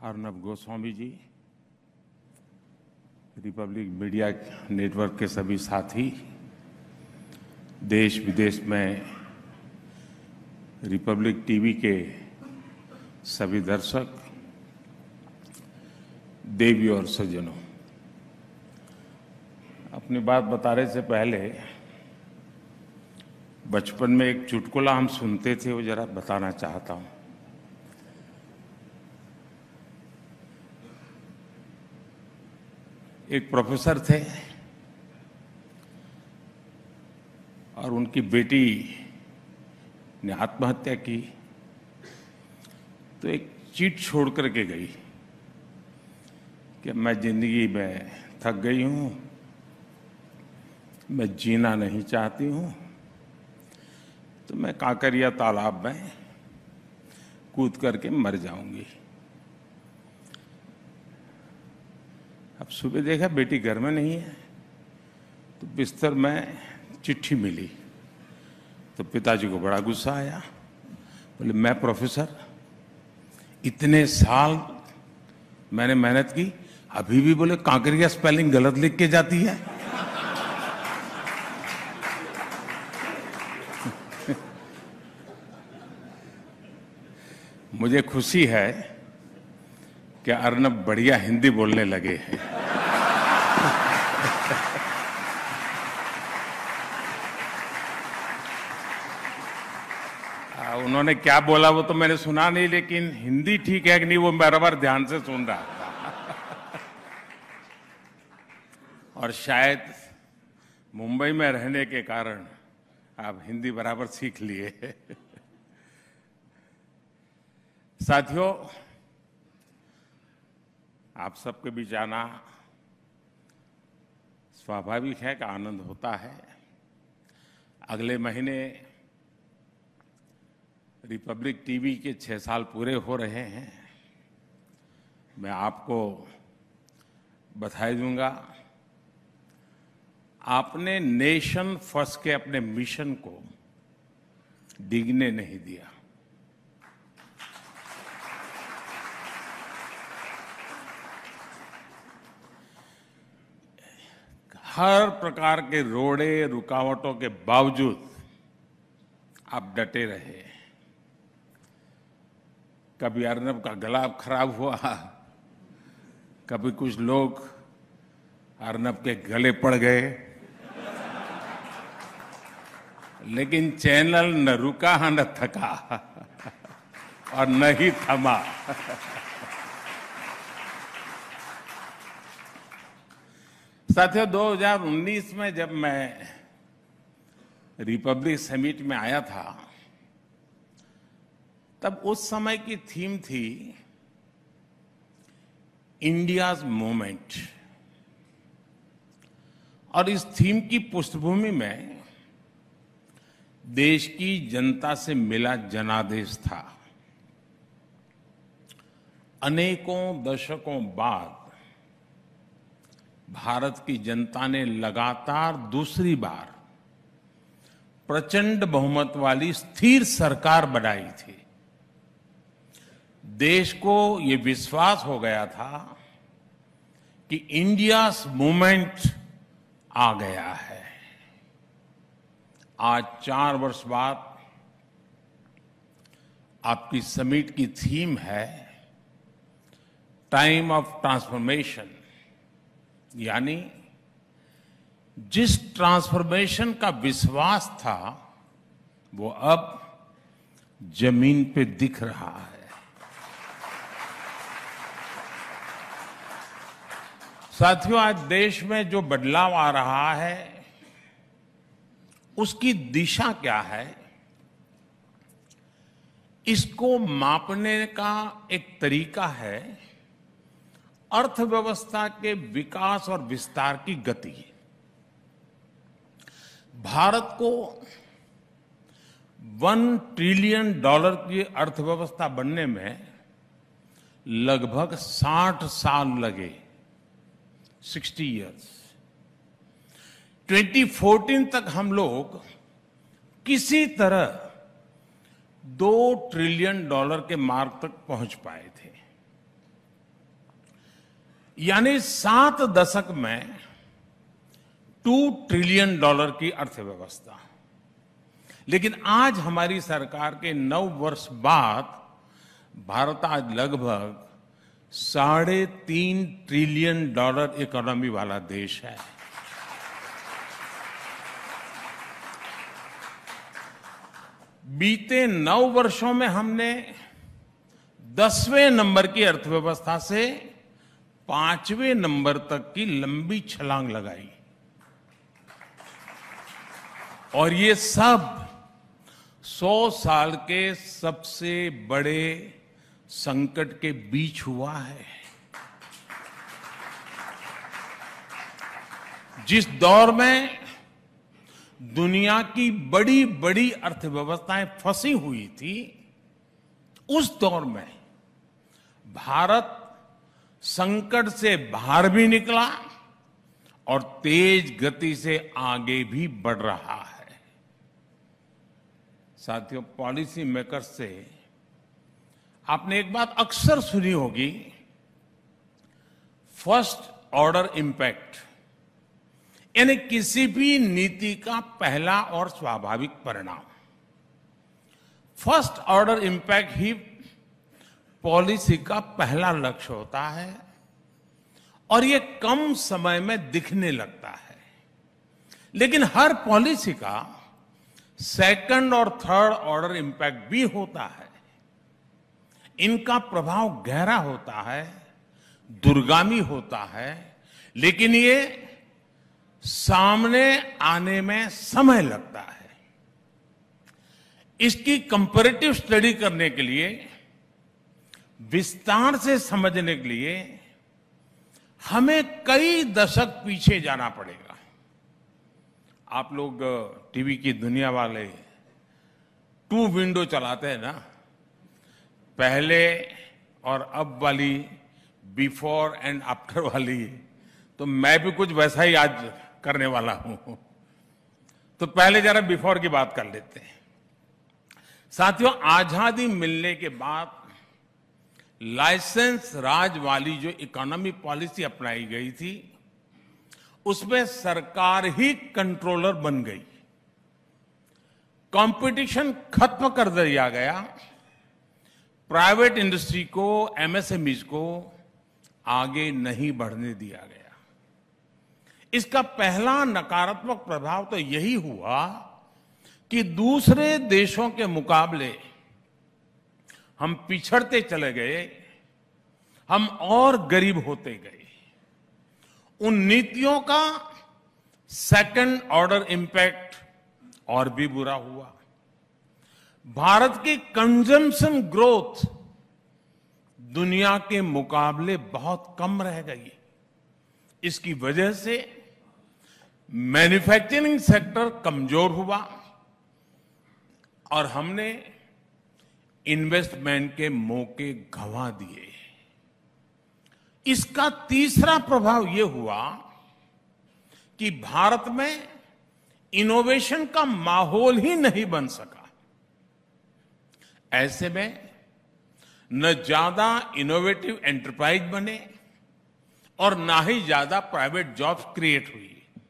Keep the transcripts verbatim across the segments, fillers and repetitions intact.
Arnab Goswami ji, Republic Media Network के सभी साथी, देश विदेश में रिपब्लिक टीवी के सभी दर्शक, देवी और सज्जनों, अपनी बात बताने से पहले बचपन में एक चुटकुला हम सुनते थे, वो जरा बताना चाहता हूं। एक प्रोफेसर थे और उनकी बेटी ने आत्महत्या की, तो एक चिट छोड़ करके गई कि मैं जिंदगी में थक गई हूं, मैं जीना नहीं चाहती हूं, तो मैं कांकरिया तालाब में कूद करके मर जाऊंगी। अब सुबह देखा बेटी घर में नहीं है, तो बिस्तर में चिट्ठी मिली, तो पिताजी को बड़ा गुस्सा आया। बोले, मैं प्रोफेसर, इतने साल मैंने मेहनत की, अभी भी बोले कांकरिया स्पेलिंग गलत लिख के जाती है। मुझे खुशी है कि अर्नब बढ़िया हिंदी बोलने लगे हैं। उन्होंने क्या बोला वो तो मैंने सुना नहीं, लेकिन हिंदी ठीक है कि नहीं वो बराबर ध्यान से सुन रहा था। और शायद मुंबई में रहने के कारण आप हिंदी बराबर सीख लिए। साथियों, आप सबके बीच आना स्वाभाविक है कि आनंद होता है। अगले महीने रिपब्लिक टीवी के छह साल पूरे हो रहे हैं। मैं आपको बधाई दूंगा। आपने नेशन फर्स्ट के अपने मिशन को डिगने नहीं दिया। हर प्रकार के रोड़े रुकावटों के बावजूद आप डटे रहे। कभी अर्नब का गला खराब हुआ, कभी कुछ लोग अर्नब के गले पड़ गए, लेकिन चैनल न रुका न थका और न ही थमा। साथियों, दो हज़ार उन्नीस में जब मैं रिपब्लिक समिट में आया था, तब उस समय की थीम थी इंडियाज मूवमेंट, और इस थीम की पृष्ठभूमि में देश की जनता से मिला जनादेश था। अनेकों दशकों बाद भारत की जनता ने लगातार दूसरी बार प्रचंड बहुमत वाली स्थिर सरकार बनाई थी। देश को ये विश्वास हो गया था कि इंडियाज मूवमेंट आ गया है। आज चार वर्ष बाद आपकी समिट की थीम है टाइम ऑफ ट्रांसफॉर्मेशन, यानी जिस ट्रांसफॉर्मेशन का विश्वास था वो अब जमीन पे दिख रहा है। साथियों, आज देश में जो बदलाव आ रहा है उसकी दिशा क्या है, इसको मापने का एक तरीका है अर्थव्यवस्था के विकास और विस्तार की गति। भारत को वन ट्रिलियन डॉलर की अर्थव्यवस्था बनने में लगभग साठ साल लगे, साठ इयर्स। दो हज़ार चौदह तक हम लोग किसी तरह दो ट्रिलियन डॉलर के मार्क तक पहुंच पाए थे। यानी सात दशक में टू ट्रिलियन डॉलर की अर्थव्यवस्था। लेकिन आज हमारी सरकार के नौ वर्ष बाद भारत आज लगभग साढ़े तीन ट्रिलियन डॉलर इकोनॉमी वाला देश है। बीते नौ वर्षों में हमने दसवें नंबर की अर्थव्यवस्था से पांचवें नंबर तक की लंबी छलांग लगाई, और ये सब सौ साल के सबसे बड़े संकट के बीच हुआ है। जिस दौर में दुनिया की बड़ी बड़ी अर्थव्यवस्थाएं फंसी हुई थी, उस दौर में भारत संकट से बाहर भी निकला और तेज गति से आगे भी बढ़ रहा है। साथियों, पॉलिसी मेकर्स से आपने एक बात अक्सर सुनी होगी, फर्स्ट ऑर्डर इंपैक्ट, यानी किसी भी नीति का पहला और स्वाभाविक परिणाम। फर्स्ट ऑर्डर इंपैक्ट ही पॉलिसी का पहला लक्ष्य होता है, और ये कम समय में दिखने लगता है। लेकिन हर पॉलिसी का सेकंड और थर्ड ऑर्डर इंपैक्ट भी होता है। इनका प्रभाव गहरा होता है, दूरगामी होता है, लेकिन ये सामने आने में समय लगता है। इसकी कंपैरेटिव स्टडी करने के लिए, विस्तार से समझने के लिए हमें कई दशक पीछे जाना पड़ेगा। आप लोग टीवी की दुनिया वाले टू विंडो चलाते हैं ना, पहले और अब वाली, बिफोर एंड आफ्टर वाली, तो मैं भी कुछ वैसा ही आज करने वाला हूं। तो पहले जरा बिफोर की बात कर लेते हैं। साथियों, आजादी मिलने के बाद लाइसेंस राज वाली जो इकोनॉमी पॉलिसी अपनाई गई थी, उसमें सरकार ही कंट्रोलर बन गई। कंपटीशन खत्म कर दिया गया। प्राइवेट इंडस्ट्री को, एमएसएमईज को आगे नहीं बढ़ने दिया गया। इसका पहला नकारात्मक प्रभाव तो यही हुआ कि दूसरे देशों के मुकाबले हम पिछड़ते चले गए, हम और गरीब होते गए। उन नीतियों का सेकंड ऑर्डर इंपैक्ट और भी बुरा हुआ। भारत की कंजम्पशन ग्रोथ दुनिया के मुकाबले बहुत कम रह गई। इसकी वजह से मैन्युफैक्चरिंग सेक्टर कमजोर हुआ और हमने इन्वेस्टमेंट के मौके गंवा दिए। इसका तीसरा प्रभाव यह हुआ कि भारत में इनोवेशन का माहौल ही नहीं बन सका। ऐसे में न ज्यादा इनोवेटिव एंटरप्राइज बने और ना ही ज्यादा प्राइवेट जॉब्स क्रिएट हुई।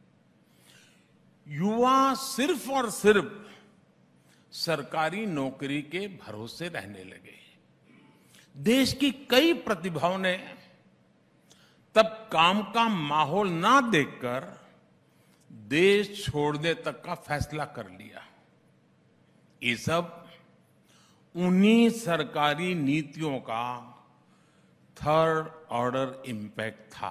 युवा सिर्फ और सिर्फ सरकारी नौकरी के भरोसे रहने लगे। देश की कई प्रतिभाओं ने तब काम का माहौल ना देखकर देश छोड़ने तक का फैसला कर लिया। ये सब उन्हीं सरकारी नीतियों का थर्ड ऑर्डर इंपैक्ट था।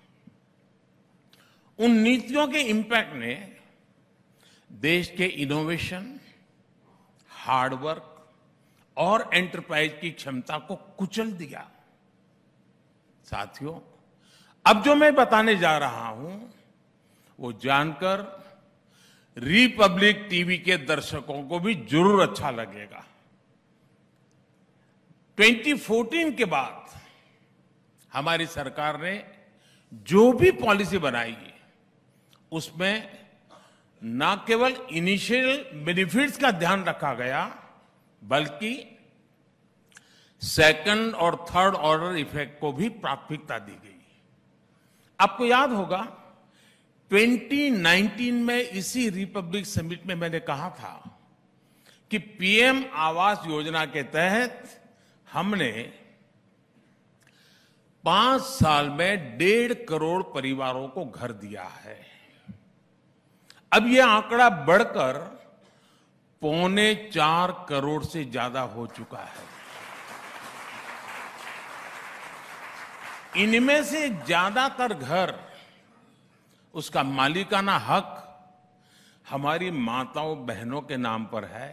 उन नीतियों के इंपैक्ट ने देश के इनोवेशन, हार्डवर्क और एंटरप्राइज की क्षमता को कुचल दिया। साथियों, अब जो मैं बताने जा रहा हूं वो जानकर रिपब्लिक टीवी के दर्शकों को भी जरूर अच्छा लगेगा। दो हज़ार चौदह के बाद हमारी सरकार ने जो भी पॉलिसी बनाई उसमें न केवल इनिशियल बेनिफिट्स का ध्यान रखा गया, बल्कि सेकंड और थर्ड ऑर्डर इफेक्ट को भी प्राथमिकता दी गई। आपको याद होगा दो हज़ार उन्नीस में इसी रिपब्लिक समिट में मैंने कहा था कि पीएम आवास योजना के तहत हमने पांच साल में डेढ़ करोड़ परिवारों को घर दिया है। अब यह आंकड़ा बढ़कर पौने चार करोड़ से ज्यादा हो चुका है। इनमें से ज्यादातर घर, उसका मालिकाना हक हमारी माताओं बहनों के नाम पर है।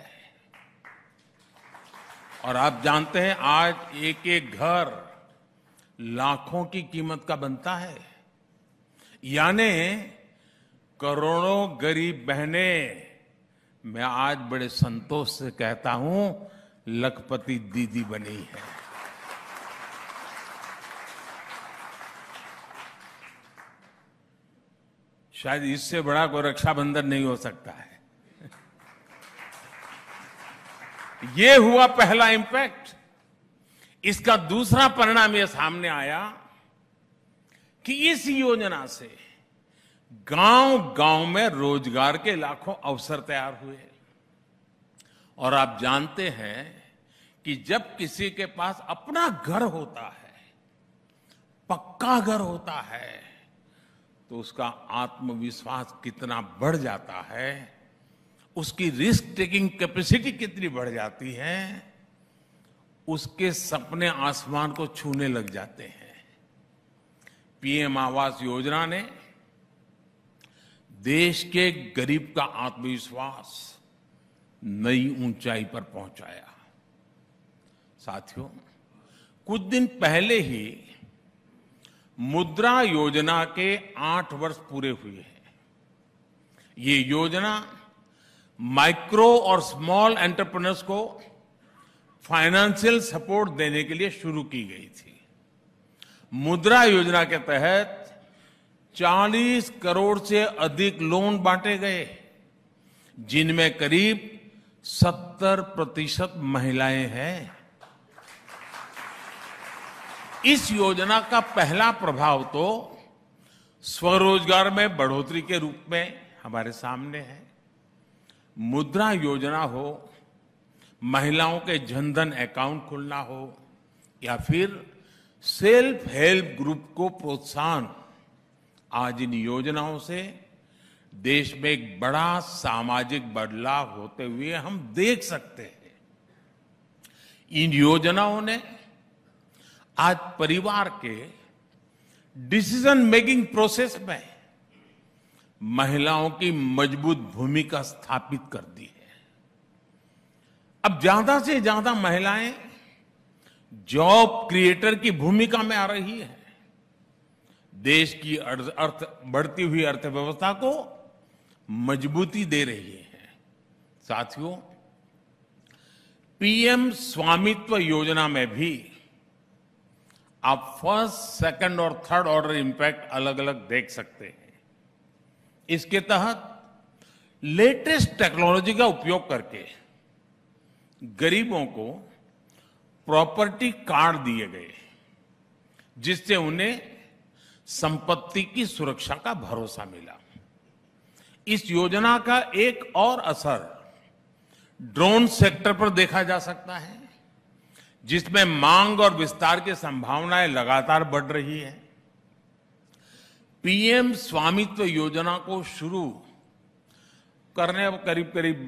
और आप जानते हैं आज एक एक घर लाखों की कीमत का बनता है। यानी करोड़ों गरीब बहनें, मैं आज बड़े संतोष से कहता हूं, लखपति दीदी बनी है। शायद इससे बड़ा कोई रक्षाबंधन नहीं हो सकता है। ये हुआ पहला इंपैक्ट। इसका दूसरा परिणाम यह सामने आया कि इस योजना से गांव-गांव में रोजगार के लाखों अवसर तैयार हुए। और आप जानते हैं कि जब किसी के पास अपना घर होता है, पक्का घर होता है, तो उसका आत्मविश्वास कितना बढ़ जाता है, उसकी रिस्क टेकिंग कैपेसिटी कितनी बढ़ जाती है, उसके सपने आसमान को छूने लग जाते हैं। पीएम आवास योजना ने देश के गरीब का आत्मविश्वास नई ऊंचाई पर पहुंचाया। साथियों, कुछ दिन पहले ही मुद्रा योजना के आठ वर्ष पूरे हुए हैं। ये योजना माइक्रो और स्मॉल एंटरप्रेन्योर्स को फाइनेंशियल सपोर्ट देने के लिए शुरू की गई थी। मुद्रा योजना के तहत चालीस करोड़ से अधिक लोन बांटे गए, जिनमें करीब सत्तर प्रतिशत महिलाएं हैं। इस योजना का पहला प्रभाव तो स्वरोजगार में बढ़ोतरी के रूप में हमारे सामने है। मुद्रा योजना हो, महिलाओं के जनधन अकाउंट खुलना हो, या फिर सेल्फ हेल्प ग्रुप को प्रोत्साहन, आज इन योजनाओं से देश में एक बड़ा सामाजिक बदलाव होते हुए हम देख सकते हैं। इन योजनाओं ने आज परिवार के डिसीजन मेकिंग प्रोसेस में महिलाओं की मजबूत भूमिका स्थापित कर दी है। अब ज्यादा से ज्यादा महिलाएं जॉब क्रिएटर की भूमिका में आ रही है। देश की अर्थ बढ़ती हुई अर्थव्यवस्था को मजबूती दे रही है। साथियों, पीएम स्वामित्व योजना में भी आप फर्स्ट, सेकंड और थर्ड ऑर्डर इंपैक्ट अलग अलग देख सकते हैं। इसके तहत लेटेस्ट टेक्नोलॉजी का उपयोग करके गरीबों को प्रॉपर्टी कार्ड दिए गए, जिससे उन्हें संपत्ति की सुरक्षा का भरोसा मिला। इस योजना का एक और असर ड्रोन सेक्टर पर देखा जा सकता है, जिसमें मांग और विस्तार की संभावनाएं लगातार बढ़ रही है। पीएम स्वामित्व योजना को शुरू करने अब करीब करीब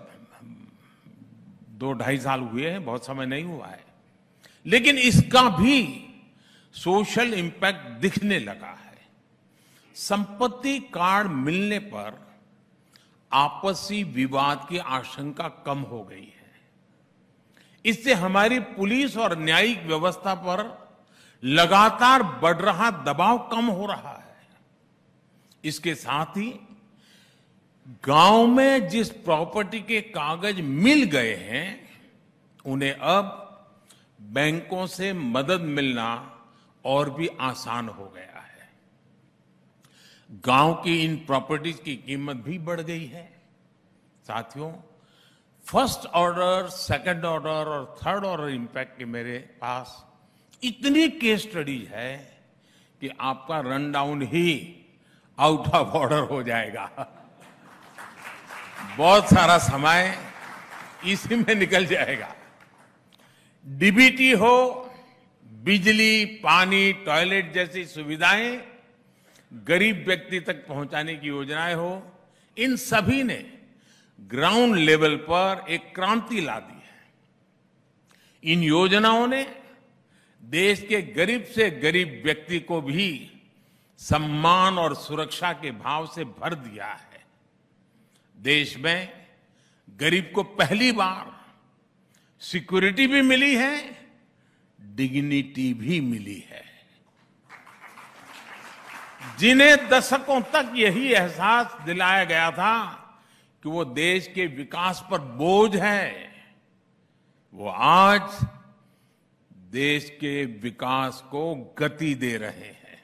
दो ढाई साल हुए हैं, बहुत समय नहीं हुआ है, लेकिन इसका भी सोशल इम्पैक्ट दिखने लगा है। संपत्ति कार्ड मिलने पर आपसी विवाद की आशंका कम हो गई है। इससे हमारी पुलिस और न्यायिक व्यवस्था पर लगातार बढ़ रहा दबाव कम हो रहा है। इसके साथ ही गांव में जिस प्रॉपर्टी के कागज मिल गए हैं, उन्हें अब बैंकों से मदद मिलना और भी आसान हो गया है। गांव की इन प्रॉपर्टीज की कीमत भी बढ़ गई है। साथियों, फर्स्ट ऑर्डर, सेकंड ऑर्डर और थर्ड ऑर्डर इंपैक्ट के मेरे पास इतनी केस स्टडीज है कि कि आपका रन डाउन ही आउट ऑफ ऑर्डर हो जाएगा। बहुत सारा समय इसी में निकल जाएगा। डीबीटी हो, बिजली, पानी, टॉयलेट जैसी सुविधाएं गरीब व्यक्ति तक पहुंचाने की योजनाएं हो, इन सभी ने ग्राउंड लेवल पर एक क्रांति ला दी है। इन योजनाओं ने देश के गरीब से गरीब व्यक्ति को भी सम्मान और सुरक्षा के भाव से भर दिया है। देश में गरीब को पहली बार सिक्योरिटी भी मिली है, डिग्निटी भी मिली है। जिन्हें दशकों तक यही एहसास दिलाया गया था कि वो देश के विकास पर बोझ है, वो आज देश के विकास को गति दे रहे हैं।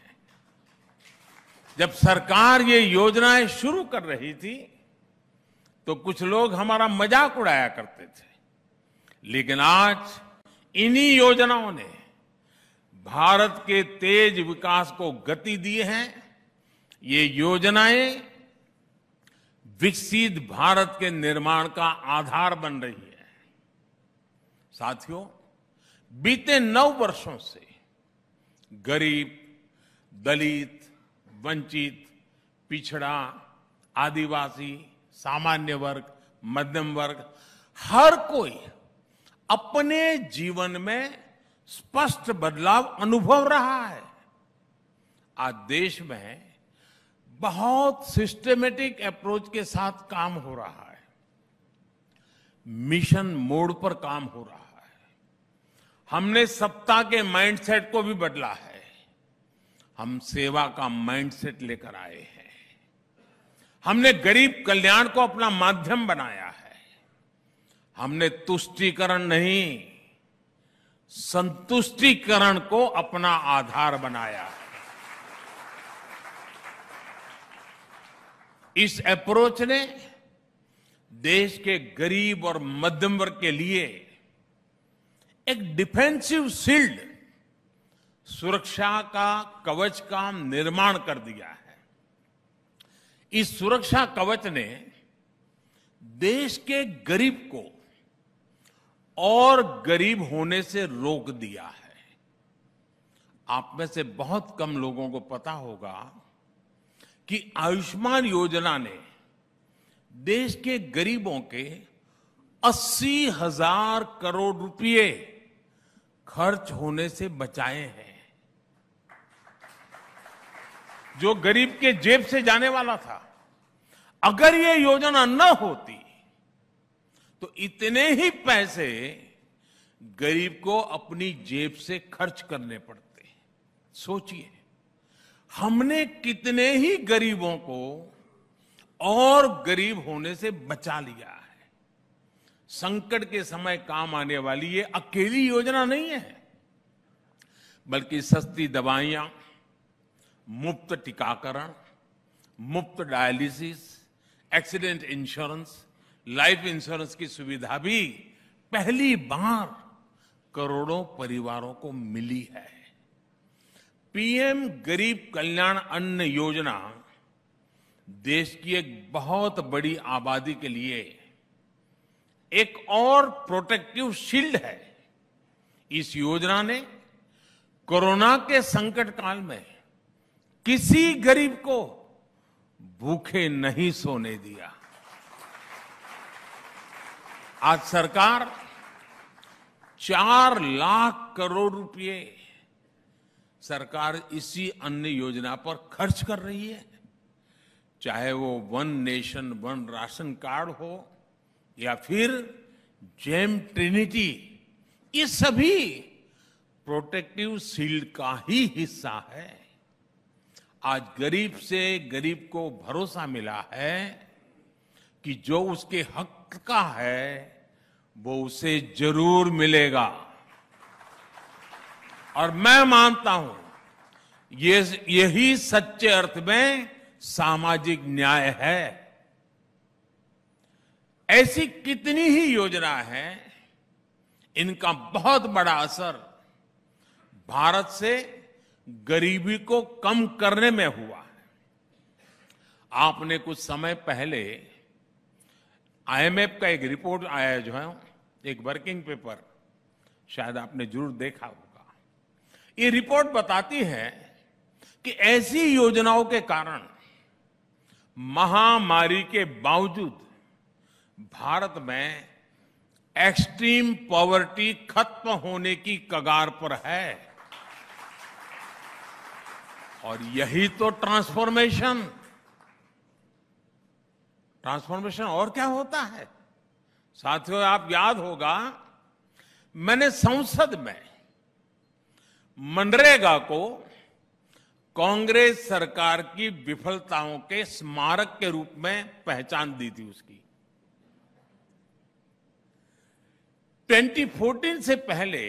जब सरकार ये योजनाएं शुरू कर रही थी तो कुछ लोग हमारा मजाक उड़ाया करते थे, लेकिन आज इन्हीं योजनाओं ने भारत के तेज विकास को गति दी है। ये योजनाएं विकसित भारत के निर्माण का आधार बन रही है। साथियों, बीते नौ वर्षों से गरीब, दलित, वंचित, पिछड़ा, आदिवासी, सामान्य वर्ग, मध्यम वर्ग, हर कोई अपने जीवन में स्पष्ट बदलाव अनुभव रहा है। आज देश में बहुत सिस्टमेटिक अप्रोच के साथ काम हो रहा है। मिशन मोड पर काम हो रहा है। हमने सत्ता के माइंडसेट को भी बदला है। हम सेवा का माइंडसेट लेकर आए हैं। हमने गरीब कल्याण को अपना माध्यम बनाया है। हमने तुष्टीकरण नहीं, संतुष्टीकरण को अपना आधार बनाया है। इस अप्रोच ने देश के गरीब और मध्यम वर्ग के लिए एक डिफेंसिव शील्ड, सुरक्षा का कवच का निर्माण कर दिया है। इस सुरक्षा कवच ने देश के गरीब को और गरीब होने से रोक दिया है। आप में से बहुत कम लोगों को पता होगा कि आयुष्मान योजना ने देश के गरीबों के अस्सी हजार करोड़ रुपए खर्च होने से बचाए हैं। जो गरीब के जेब से जाने वाला था, अगर ये योजना न होती तो इतने ही पैसे गरीब को अपनी जेब से खर्च करने पड़ते। सोचिए, हमने कितने ही गरीबों को और गरीब होने से बचा लिया है। संकट के समय काम आने वाली ये अकेली योजना नहीं है, बल्कि सस्ती दवाइयां, मुफ्त टीकाकरण, मुफ्त dialysis, accident insurance, life insurance की सुविधा भी पहली बार करोड़ों परिवारों को मिली है। पीएम गरीब कल्याण अन्न योजना देश की एक बहुत बड़ी आबादी के लिए एक और प्रोटेक्टिव शील्ड है। इस योजना ने कोरोना के संकट काल में किसी गरीब को भूखे नहीं सोने दिया। आज सरकार चार लाख करोड़ रुपए सरकार इसी अन्न योजना पर खर्च कर रही है। चाहे वो one nation one ration card हो या फिर जेम ट्रिनिटी, ये सभी प्रोटेक्टिव शील्ड का ही हिस्सा है। आज गरीब से गरीब को भरोसा मिला है कि जो उसके हक का है वो उसे जरूर मिलेगा। और मैं मानता हूं ये यही सच्चे अर्थ में सामाजिक न्याय है। ऐसी कितनी ही योजना है, इनका बहुत बड़ा असर भारत से गरीबी को कम करने में हुआ है। आपने कुछ समय पहले आईएमएफ का एक रिपोर्ट आया जो है, एक वर्किंग पेपर, शायद आपने जरूर देखा होगा। ये रिपोर्ट बताती है कि ऐसी योजनाओं के कारण महामारी के बावजूद भारत में एक्सट्रीम पॉवर्टी खत्म होने की कगार पर है। और यही तो ट्रांसफॉर्मेशन ट्रांसफॉर्मेशन और क्या होता है साथियों? आप याद होगा, मैंने संसद में मनरेगा को कांग्रेस सरकार की विफलताओं के स्मारक के रूप में पहचान दी थी उसकी। दो हज़ार चौदह से पहले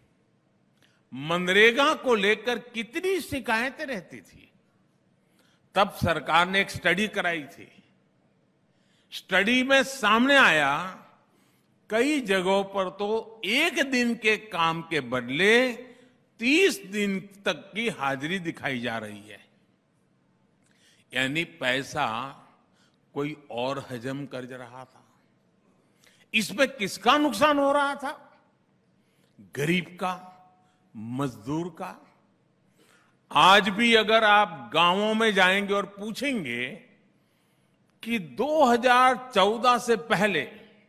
मनरेगा को लेकर कितनी शिकायतें रहती थी। तब सरकार ने एक स्टडी कराई थी। स्टडी में सामने आया, कई जगहों पर तो एक दिन के काम के बदले तीस दिन तक की हाजिरी दिखाई जा रही है। यानी पैसा कोई और हजम कर रहा था। इसमें किसका नुकसान हो रहा था? गरीब का, मजदूर का। आज भी अगर आप गांवों में जाएंगे और पूछेंगे कि दो हज़ार चौदह से पहले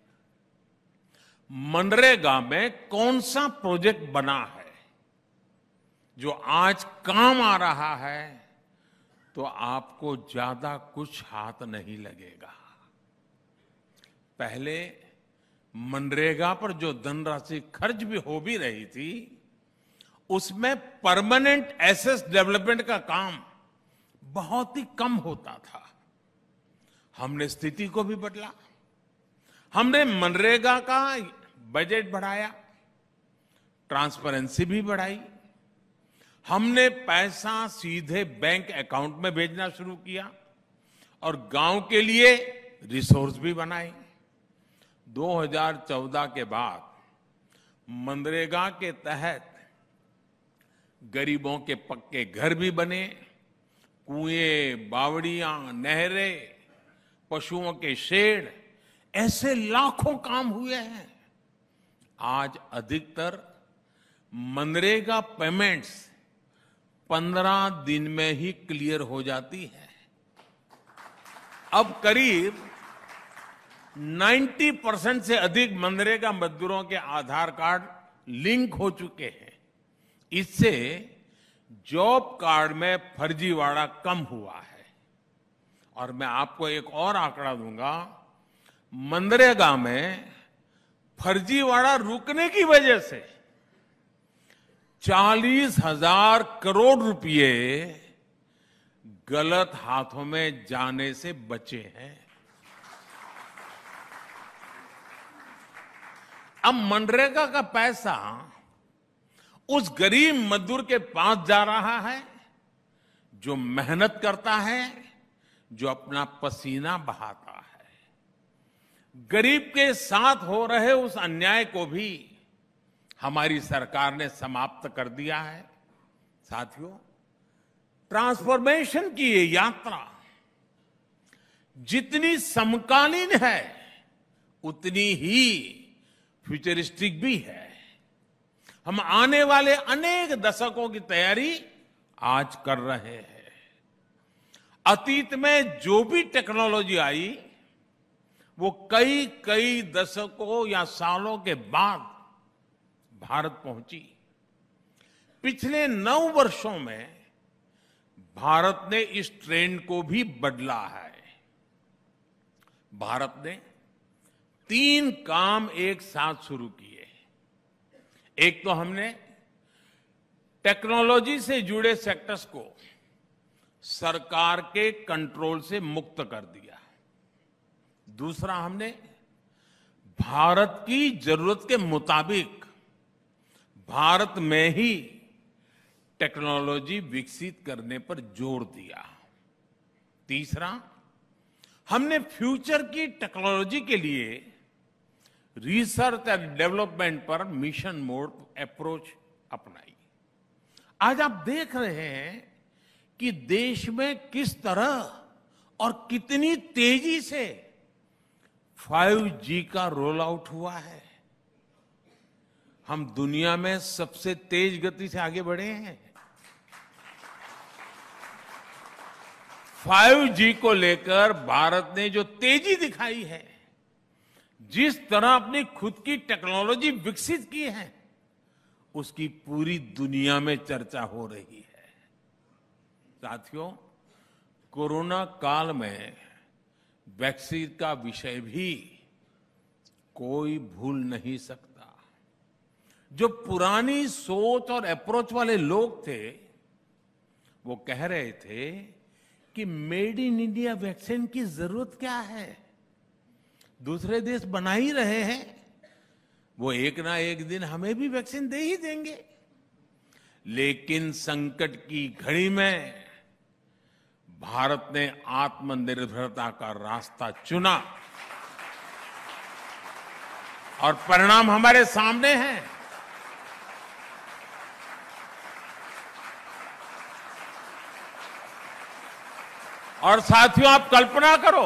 मनरेगा में कौन सा प्रोजेक्ट बना है जो आज काम आ रहा है, तो आपको ज्यादा कुछ हाथ नहीं लगेगा। पहले मनरेगा पर जो धनराशि खर्च भी हो भी रही थी, उसमें परमानेंट एसेट डेवलपमेंट का काम बहुत ही कम होता था। हमने स्थिति को भी बदला। हमने मनरेगा का बजट बढ़ाया, ट्रांसपेरेंसी भी बढ़ाई। हमने पैसा सीधे बैंक अकाउंट में भेजना शुरू किया और गांव के लिए रिसोर्स भी बनाए। दो हज़ार चौदह के बाद मनरेगा के तहत गरीबों के पक्के घर भी बने, कुएं, बावड़ियां, नहरें, पशुओं के शेड, ऐसे लाखों काम हुए हैं। आज अधिकतर मनरेगा पेमेंट्स पंद्रह दिन में ही क्लियर हो जाती है। अब करीब नब्बे परसेंट से अधिक मनरेगा मजदूरों के आधार कार्ड लिंक हो चुके हैं। इससे जॉब कार्ड में फर्जीवाड़ा कम हुआ है। और मैं आपको एक और आंकड़ा दूंगा, मनरेगा में फर्जीवाड़ा रुकने की वजह से चालीस हजार करोड़ रुपए गलत हाथों में जाने से बचे हैं। अब मनरेगा का पैसा उस गरीब मजदूर के पास जा रहा है जो मेहनत करता है, जो अपना पसीना बहाता है। गरीब के साथ हो रहे उस अन्याय को भी हमारी सरकार ने समाप्त कर दिया है। साथियों, ट्रांसफॉर्मेशन की ये यात्रा जितनी समकालीन है उतनी ही फ्यूचरिस्टिक भी है। हम आने वाले अनेक दशकों की तैयारी आज कर रहे हैं। अतीत में जो भी टेक्नोलॉजी आई वो कई कई दशकों या सालों के बाद भारत पहुंची। पिछले नौ वर्षों में भारत ने इस ट्रेंड को भी बदला है। भारत ने तीन काम एक साथ शुरू किए। एक तो हमने टेक्नोलॉजी से जुड़े सेक्टर्स को सरकार के कंट्रोल से मुक्त कर दिया। दूसरा, हमने भारत की जरूरत के मुताबिक भारत में ही टेक्नोलॉजी विकसित करने पर जोर दिया। तीसरा, हमने फ्यूचर की टेक्नोलॉजी के लिए रिसर्च एंड डेवलपमेंट पर मिशन मोड अप्रोच अपनाई। आज आप देख रहे हैं कि देश में किस तरह और कितनी तेजी से फाइव जी का रोल आउट हुआ है। हम दुनिया में सबसे तेज गति से आगे बढ़े हैं। फाइव जी को लेकर भारत ने जो तेजी दिखाई है, जिस तरह अपनी खुद की टेक्नोलॉजी विकसित की है, उसकी पूरी दुनिया में चर्चा हो रही है। साथियों, कोरोना काल में वैक्सीन का विषय भी कोई भूल नहीं सकता। जो पुरानी सोच और अप्रोच वाले लोग थे, वो कह रहे थे कि मेड इन इंडिया वैक्सीन की जरूरत क्या है, दूसरे देश बना ही रहे हैं, वो एक ना एक दिन हमें भी वैक्सीन दे ही देंगे। लेकिन संकट की घड़ी में भारत ने आत्मनिर्भरता का रास्ता चुना और परिणाम हमारे सामने हैं। और साथियों, आप कल्पना करो,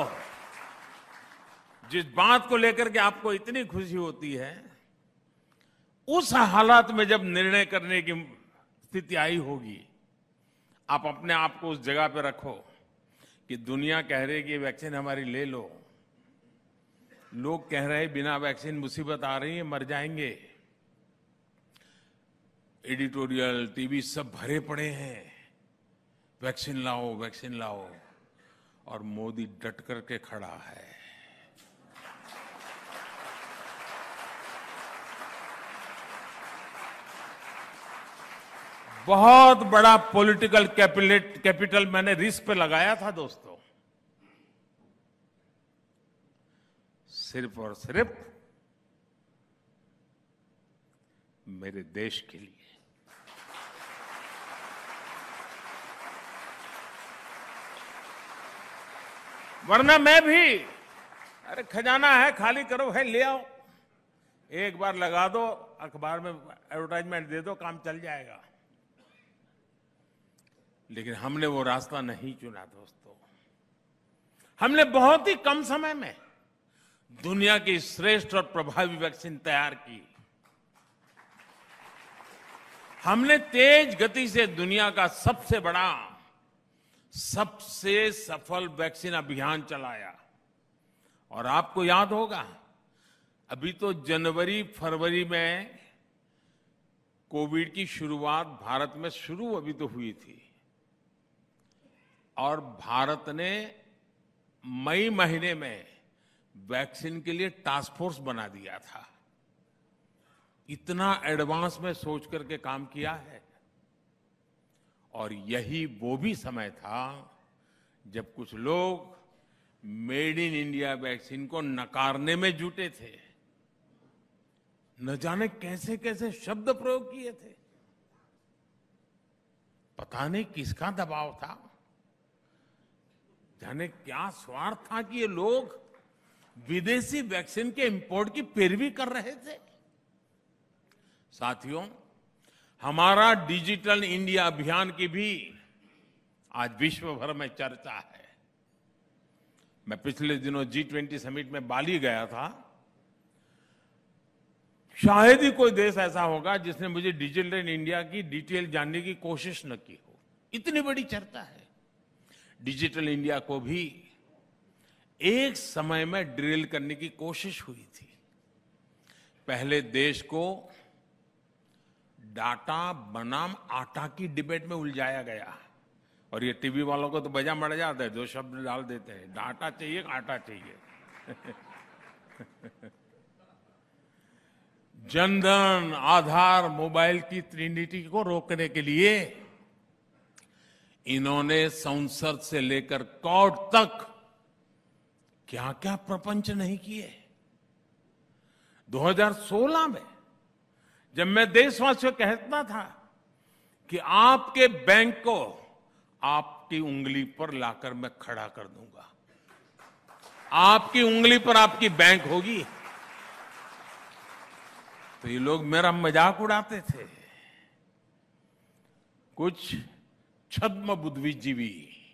जिस बात को लेकर के आपको इतनी खुशी होती है, उस हालात में जब निर्णय करने की स्थिति आई होगी, आप अपने आप को उस जगह पे रखो कि दुनिया कह रही है कि वैक्सीन हमारी ले लो, लोग कह रहे हैं बिना वैक्सीन मुसीबत आ रही है, मर जाएंगे, एडिटोरियल टीवी सब भरे पड़े हैं, वैक्सीन लाओ वैक्सीन लाओ, और मोदी डट करके खड़ा है। बहुत बड़ा पॉलिटिकल कैपिटल कैपिटल मैंने रिस्क पे लगाया था दोस्तों, सिर्फ और सिर्फ मेरे देश के लिए। वरना मैं भी, अरे खजाना है, खाली करो है, ले आओ, एक बार लगा दो, अखबार में एडवर्टाइजमेंट दे दो, काम चल जाएगा। लेकिन हमने वो रास्ता नहीं चुना दोस्तों। हमने बहुत ही कम समय में दुनिया की श्रेष्ठ और प्रभावी वैक्सीन तैयार की। हमने तेज गति से दुनिया का सबसे बड़ा, सबसे सफल वैक्सीन अभियान चलाया। और आपको याद होगा, अभी तो जनवरी फरवरी में कोविड की शुरुआत भारत में शुरू अभी तो हुई थी, और भारत ने मई महीने में वैक्सीन के लिए टास्क फोर्स बना दिया था। इतना एडवांस में सोच करके काम किया है। और यही वो भी समय था जब कुछ लोग मेड इन इंडिया वैक्सीन को नकारने में जुटे थे। न जाने कैसे कैसे शब्द प्रयोग किए थे, पता नहीं किसका दबाव था, जाने क्या स्वार्थ था कि ये लोग विदेशी वैक्सीन के इंपोर्ट की पैरवी कर रहे थे। साथियों, हमारा डिजिटल इंडिया अभियान की भी आज विश्व भर में चर्चा है। मैं पिछले दिनों जी ट्वेंटी समिट में बाली गया था। शायद ही कोई देश ऐसा होगा जिसने मुझे डिजिटल इंडिया की डिटेल जानने की कोशिश न की हो, इतनी बड़ी चर्चा है। डिजिटल इंडिया को भी एक समय में ड्रिल करने की कोशिश हुई थी। पहले देश को डाटा बनाम आटा की डिबेट में उलझाया गया, और ये टीवी वालों को तो बजा मर जाता है, दो शब्द डाल देते हैं, डाटा चाहिए आटा चाहिए। जनधन, आधार, मोबाइल की ट्रिनिटी को रोकने के लिए इन्होंने संसद से लेकर कोर्ट तक क्या क्या प्रपंच नहीं किए। दो हज़ार सोलह में जब मैं देशवासियों को कहता था कि आपके बैंक को आपकी उंगली पर लाकर मैं खड़ा कर दूंगा, आपकी उंगली पर आपकी बैंक होगी, तो ये लोग मेरा मजाक उड़ाते थे। कुछ छद्म बुद्धिजीवी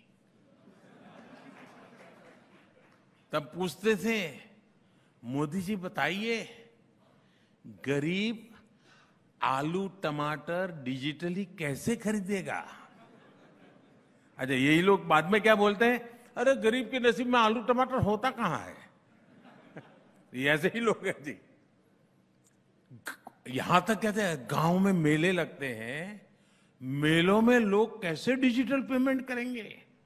तब पूछते थे, मोदी जी बताइए, गरीब आलू टमाटर डिजिटली कैसे खरीदेगा? अच्छा, यही लोग बाद में क्या बोलते हैं, अरे गरीब के नसीब में आलू टमाटर होता कहां है। ये ऐसे ही लोग हैं जी। यहां तक कहते हैं गांव में मेले लगते हैं, मेलों में लोग कैसे डिजिटल पेमेंट करेंगे?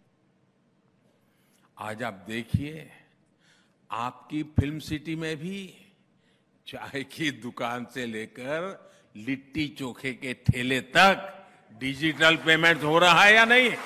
आज आप देखिए, आपकी फिल्म सिटी में भी चाय की दुकान से लेकर लिट्टी चोखे के ठेले तक डिजिटल पेमेंट हो रहा है या नहीं?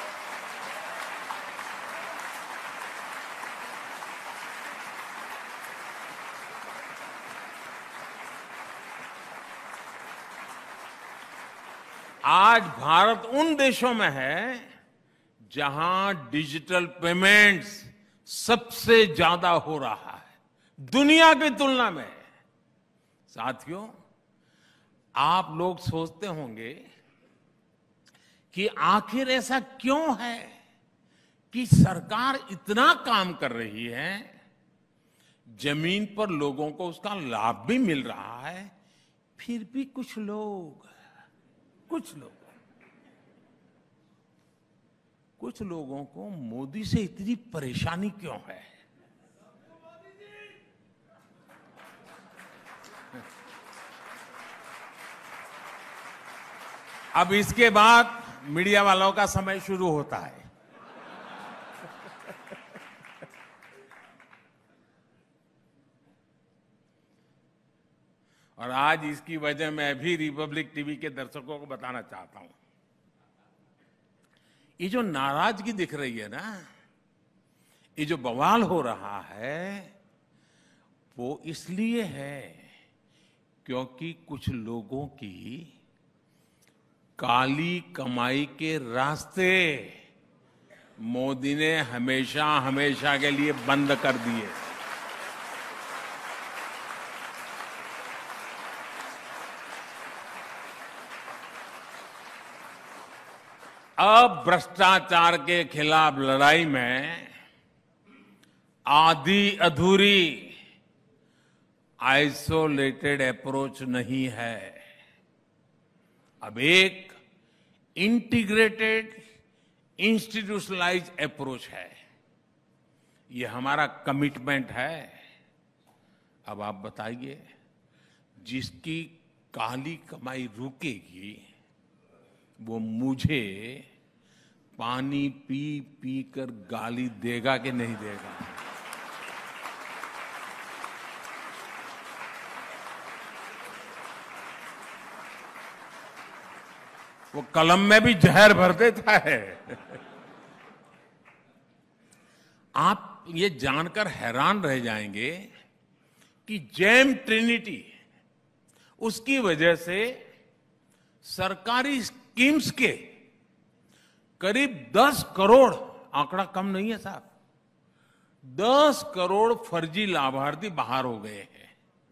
आज भारत उन देशों में है जहां डिजिटल पेमेंट्स सबसे ज्यादा हो रहा है दुनिया की तुलना में। साथियों, आप लोग सोचते होंगे कि आखिर ऐसा क्यों है कि सरकार इतना काम कर रही है, जमीन पर लोगों को उसका लाभ भी मिल रहा है, फिर भी कुछ लोग कुछ लोग कुछ लोगों को मोदी से इतनी परेशानी क्यों है? अब इसके बाद मीडिया वालों का समय शुरू होता है। और आज इसकी वजह मैं भी रिपब्लिक टीवी के दर्शकों को बताना चाहता हूं। ये जो नाराजगी दिख रही है ना, ये जो बवाल हो रहा है, वो इसलिए है क्योंकि कुछ लोगों की काली कमाई के रास्ते मोदी ने हमेशा हमेशा के लिए बंद कर दिए। अब भ्रष्टाचार के खिलाफ लड़ाई में आधी अधूरी आइसोलेटेड अप्रोच नहीं है, अब एक इंटीग्रेटेड इंस्टीट्यूशनलाइज अप्रोच है। ये हमारा कमिटमेंट है। अब आप बताइए, जिसकी काली कमाई रुकेगी वो मुझे पानी पी पी कर गाली देगा कि नहीं देगा? वो कलम में भी जहर भर देता है। आप ये जानकर हैरान रह जाएंगे कि जेम ट्रिनिटी, उसकी वजह से सरकारी स्कीम्स के करीब दस करोड़, आंकड़ा कम नहीं है साहब, दस करोड़ फर्जी लाभार्थी बाहर हो गए हैं।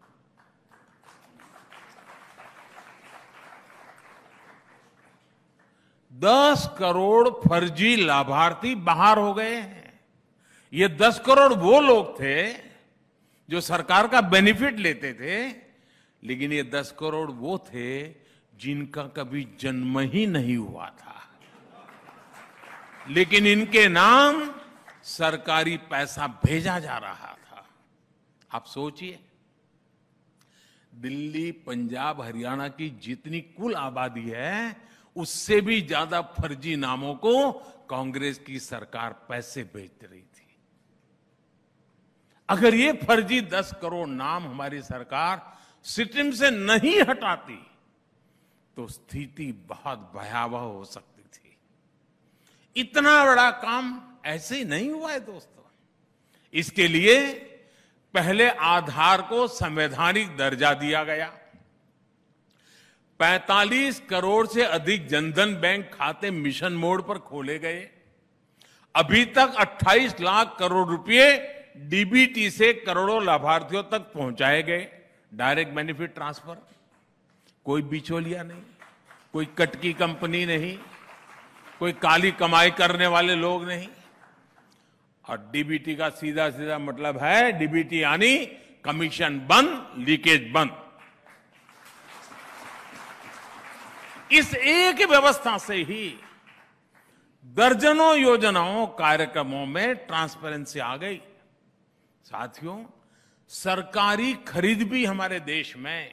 दस करोड़ फर्जी लाभार्थी बाहर हो गए हैं। ये दस करोड़ वो लोग थे जो सरकार का बेनिफिट लेते थे, लेकिन ये दस करोड़ वो थे जिनका कभी जन्म ही नहीं हुआ था, लेकिन इनके नाम सरकारी पैसा भेजा जा रहा था। आप सोचिए, दिल्ली, पंजाब, हरियाणा की जितनी कुल आबादी है, उससे भी ज्यादा फर्जी नामों को कांग्रेस की सरकार पैसे भेज रही थी। अगर ये फर्जी दस करोड़ नाम हमारी सरकार सिस्टम से नहीं हटाती तो स्थिति बहुत भयावह हो सकती थी। इतना बड़ा काम ऐसे ही नहीं हुआ है दोस्तों। इसके लिए पहले आधार को संवैधानिक दर्जा दिया गया, पैंतालीस करोड़ से अधिक जनधन बैंक खाते मिशन मोड पर खोले गए, अभी तक अट्ठाईस लाख करोड़ रुपए डीबीटी से करोड़ों लाभार्थियों तक पहुंचाए गए, डायरेक्ट बेनिफिट ट्रांसफर, कोई बिचौलिया नहीं। कोई कटकी कंपनी नहीं, कोई काली कमाई करने वाले लोग नहीं। और डीबीटी का सीधा सीधा मतलब है, डीबीटी यानी कमीशन बंद, लीकेज बंद। इस एक व्यवस्था से ही दर्जनों योजनाओं, कार्यक्रमों में ट्रांसपेरेंसी आ गई। साथियों, सरकारी खरीद भी हमारे देश में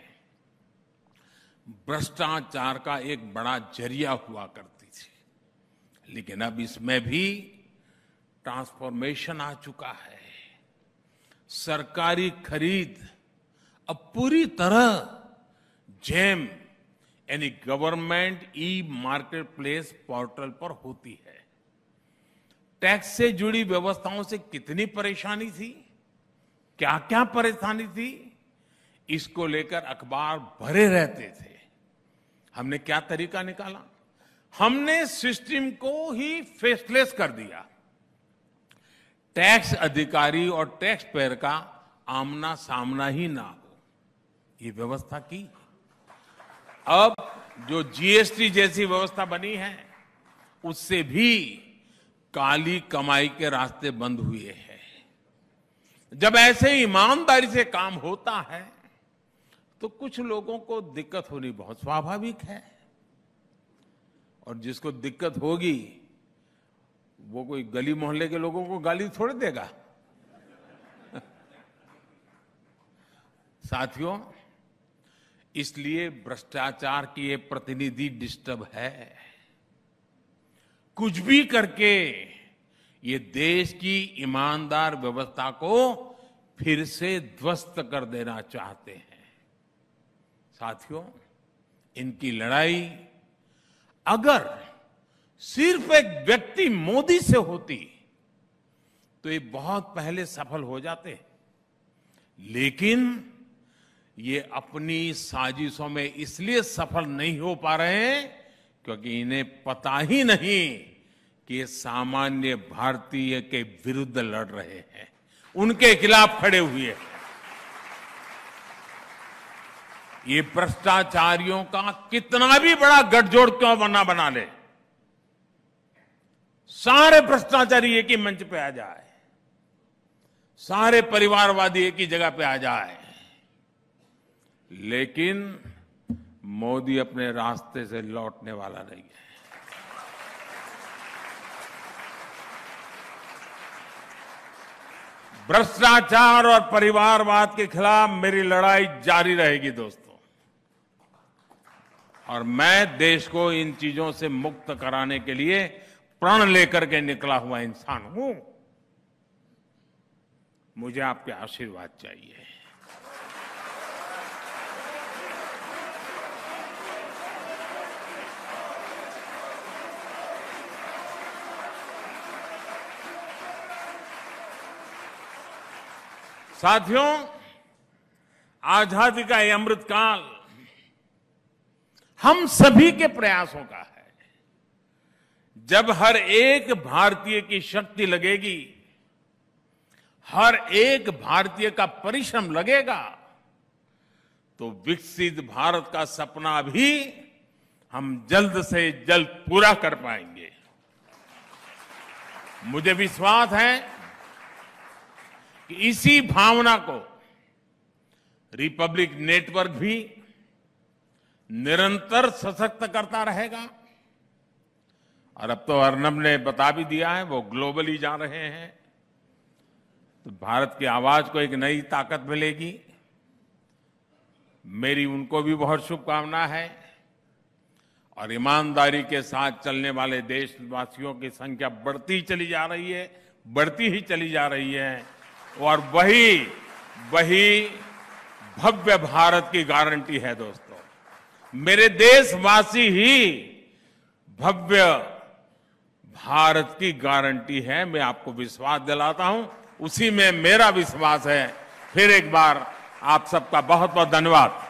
भ्रष्टाचार का एक बड़ा जरिया हुआ करती थी, लेकिन अब इसमें भी ट्रांसफॉर्मेशन आ चुका है। सरकारी खरीद अब पूरी तरह जेम यानी government e marketplace portal पर होती है। टैक्स से जुड़ी व्यवस्थाओं से कितनी परेशानी थी, क्या क्या परेशानी थी, इसको लेकर अखबार भरे रहते थे। हमने क्या तरीका निकाला? हमने सिस्टम को ही फेसलेस कर दिया। टैक्स अधिकारी और टैक्स पेयर का आमना सामना ही ना हो, ये व्यवस्था की। अब जो जीएसटी जैसी व्यवस्था बनी है, उससे भी काली कमाई के रास्ते बंद हुए हैं। जब ऐसे ईमानदारी से काम होता है तो कुछ लोगों को दिक्कत होनी बहुत स्वाभाविक है, और जिसको दिक्कत होगी वो कोई गली मोहल्ले के लोगों को गाली थोड़ी देगा। साथियों, इसलिए भ्रष्टाचार की ये प्रतिनिधि डिस्टर्ब है। कुछ भी करके ये देश की ईमानदार व्यवस्था को फिर से ध्वस्त कर देना चाहते हैं। साथियों, इनकी लड़ाई अगर सिर्फ एक व्यक्ति मोदी से होती तो ये बहुत पहले सफल हो जाते, लेकिन ये अपनी साजिशों में इसलिए सफल नहीं हो पा रहे हैं क्योंकि इन्हें पता ही नहीं कि ये सामान्य भारतीय के विरुद्ध लड़ रहे हैं, उनके खिलाफ खड़े हुए हैं। ये भ्रष्टाचारियों का कितना भी बड़ा गठजोड़ क्यों बना बना ले, सारे भ्रष्टाचारी एक ही मंच पे आ जाए, सारे परिवारवादी एक ही जगह पे आ जाए, लेकिन मोदी अपने रास्ते से लौटने वाला नहीं है। भ्रष्टाचार और परिवारवाद के खिलाफ मेरी लड़ाई जारी रहेगी दोस्तों, और मैं देश को इन चीजों से मुक्त कराने के लिए प्रण लेकर के निकला हुआ इंसान हूं। मुझे आपके आशीर्वाद चाहिए। साथियों, आजादी का ये अमृतकाल हम सभी के प्रयासों का है। जब हर एक भारतीय की शक्ति लगेगी, हर एक भारतीय का परिश्रम लगेगा, तो विकसित भारत का सपना भी हम जल्द से जल्द पूरा कर पाएंगे। मुझे विश्वास है कि इसी भावना को रिपब्लिक नेटवर्क भी निरंतर सशक्त करता रहेगा। और अब तो अर्नब ने बता भी दिया है, वो ग्लोबली जा रहे हैं, तो भारत की आवाज को एक नई ताकत मिलेगी। मेरी उनको भी बहुत शुभकामना है, और ईमानदारी के साथ चलने वाले देशवासियों की संख्या बढ़ती चली जा रही है, बढ़ती ही चली जा रही है, और वही वही भव्य भारत की गारंटी है दोस्तों। मेरे देशवासी ही भव्य भारत की गारंटी है, मैं आपको विश्वास दिलाता हूं, उसी में मेरा विश्वास है। फिर एक बार आप सबका बहुत बहुत धन्यवाद।